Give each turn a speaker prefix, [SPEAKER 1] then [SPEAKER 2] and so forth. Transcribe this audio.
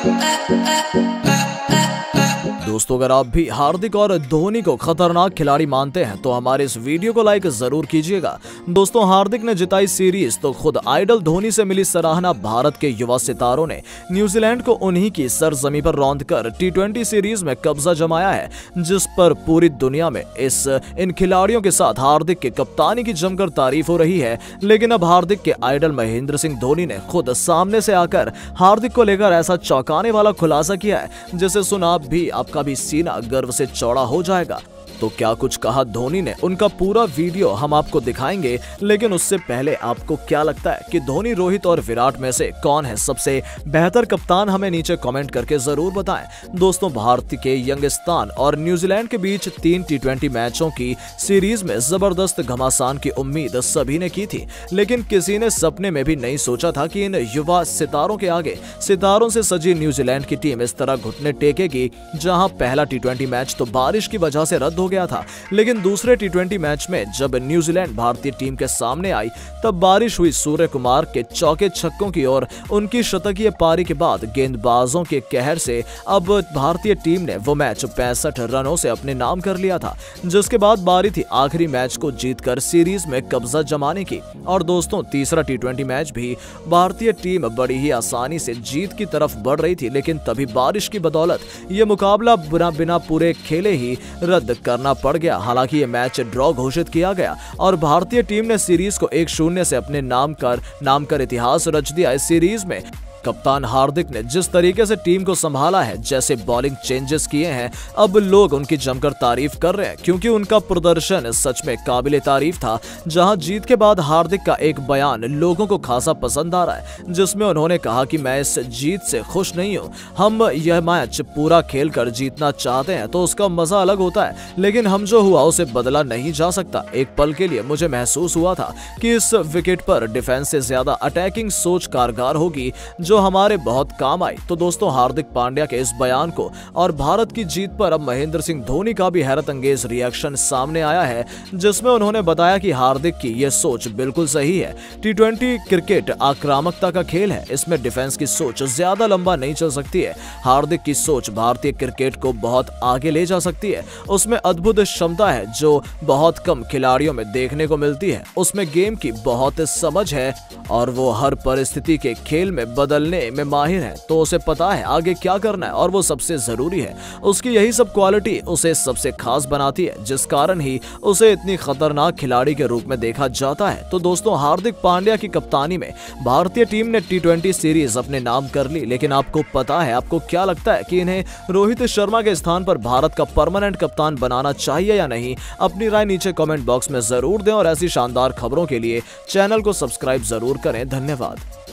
[SPEAKER 1] दोस्तों, अगर आप भी हार्दिक और धोनी को खतरनाक खिलाड़ी मानते हैं तो हमारे इस वीडियो को लाइक जरूर कीजिएगा। दोस्तों, हार्दिक ने जिताई सीरीज तो खुद आइडल धोनी से मिली सराहना। भारत के युवा सितारों ने न्यूजीलैंड को उन्हीं की सरजमी पर रौंदकर टी20 सीरीज में कब्जा जमाया है, जिस पर पूरी दुनिया में इन खिलाड़ियों के साथ हार्दिक के कप्तानी की जमकर तारीफ हो रही है। लेकिन अब हार्दिक के आइडल महेंद्र सिंह धोनी ने खुद सामने से आकर हार्दिक को लेकर ऐसा चौंकाने वाला खुलासा किया है जिसे सुना भी आपका भी सीना गर्व से चौड़ा हो जाएगा। तो क्या कुछ कहा धोनी ने, उनका पूरा वीडियो हम आपको दिखाएंगे। लेकिन उससे पहले आपको क्या लगता है कि धोनी, रोहित और विराट में से कौन है सबसे बेहतर कप्तान, हमें नीचे कमेंट करके जरूर बताएं। दोस्तों, भारत के यंगिस्तान और न्यूजीलैंड के बीच 3 टी20 मैचों की सीरीज में जबरदस्त घमासान की उम्मीद सभी ने की थी, लेकिन किसी ने सपने में भी नहीं सोचा था कि इन युवा सितारों के आगे सितारों से सजी न्यूजीलैंड की टीम इस तरह घुटने टेकेगी। जहां पहला टी20 मैच तो बारिश की वजह से रद्द हो गया था, लेकिन दूसरे टी20 मैच में जब न्यूजीलैंड भारतीय टीम के सामने आई तब बारिश हुई। सूर्य कुमार के चौके छक्कों की और उनकी शतकीय पारी के बाद गेंदबाजों के कहर से अब भारतीय टीम ने वो मैच 65 रनों से अपने नाम कर लिया था, जिसके बाद बारी थी आखिरी मैच को जीतकर सीरीज में कब्जा जमाने की। और दोस्तों, तीसरा टी20 मैच भी भारतीय टीम बड़ी ही आसानी से जीत की तरफ बढ़ रही थी, लेकिन तभी बारिश की बदौलत ये मुकाबला बिना पूरे खेले ही रद्द करना पड़ गया। हालांकि ये मैच ड्रॉ घोषित किया गया और भारतीय टीम ने सीरीज को 1-0 से अपने नाम कर इतिहास रच दिया। इस सीरीज में कप्तान हार्दिक ने जिस तरीके से टीम को संभाला है, जैसे बॉलिंग चेंजेस किए हैं, अब लोग उनकी जमकर तारीफ कर रहे हैं, क्योंकि उनका प्रदर्शन सच में काबिले तारीफ था। जहां जीत के बाद हार्दिक का एक बयान लोगों को खासा पसंद आ रहा है, जिसमें उन्होंने कहा कि मैं इस जीत से खुश नहीं हूं। हम यह मैच पूरा खेल कर जीतना चाहते हैं तो उसका मजा अलग होता है, लेकिन हम जो हुआ उसे बदला नहीं जा सकता। एक पल के लिए मुझे महसूस हुआ था कि इस विकेट पर डिफेंस से ज्यादा अटैकिंग सोच कारगर होगी, जो हमारे बहुत काम आई। तो दोस्तों, हार्दिक पांड्या के इस बयान को और भारत की जीत पर अब महेंद्र सिंह धोनी का भी हैरत अंगेज रिएक्शन सामने आया है, जिसमें उन्होंने बताया कि हार्दिक की यह सोच बिल्कुल सही है। टी20 क्रिकेट आक्रामकता का खेल है, इसमें डिफेंस की सोच ज्यादा लंबा नहीं चल सकती है। हार्दिक की सोच भारतीय क्रिकेट को बहुत आगे ले जा सकती है। उसमें अद्भुत क्षमता है जो बहुत कम खिलाड़ियों में देखने को मिलती है। उसमें गेम की बहुत समझ है और वो हर परिस्थिति के खेल में बदलने में माहिर है, तो उसे पता है आगे क्या करना है और वो सबसे जरूरी है। उसकी यही सब क्वालिटी उसे सबसे खास बनाती है, जिस कारण ही उसे इतनी खतरनाक खिलाड़ी के रूप में देखा जाता है। तो दोस्तों, हार्दिक पांड्या की कप्तानी में भारतीय टीम ने टी20 सीरीज अपने नाम कर ली, लेकिन आपको पता है, आपको क्या लगता है कि इन्हें रोहित शर्मा के स्थान पर भारत का परमानेंट कप्तान बनाना चाहिए या नहीं? अपनी राय नीचे कमेंट बॉक्स में जरूर दें और ऐसी शानदार खबरों के लिए चैनल को सब्सक्राइब जरूर करें। धन्यवाद।